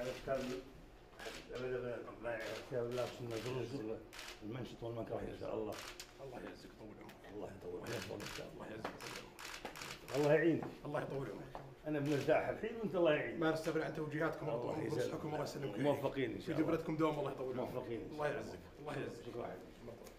على كتاب كتاب الله سنة الرسل المنشط والمكره ان شاء الله. الله يعزك ويطول عمرك. الله يطول عمرك. الله يعزك ويطول عمرك. الله يعينك. الله يطول عمرك. انا بنرتاح الحين وانت الله يعينك. ما نستغني عن توجيهاتكم ونصحكم. الله يسلمك. موفقين ان شاء الله. ويجبر لكم دوام. الله يطول عمرك. موفقين. الله يعزك. الله يعزك. شكرا.